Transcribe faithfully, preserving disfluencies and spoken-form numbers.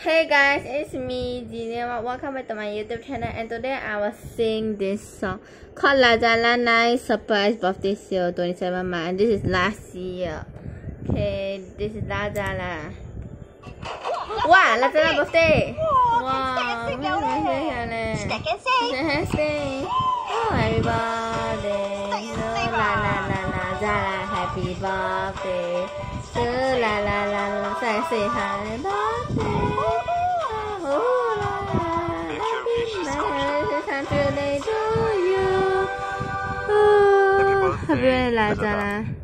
Hey guys, it's me, Gina. Welcome back to my YouTube channel, and today I will sing this song called Lazala Nice Surprise Birthday Sale twenty-seven March, and this is last year. Okay, this is Lazala. Wow, Lazala birthday! Wow, happy birthday! Happy Oh, happy birthday! Oh, la la la Lazala, happy birthday! Oh, la la la la, say say happy birthday! Happy birthday to you. Oh, happy birthday, Lazala.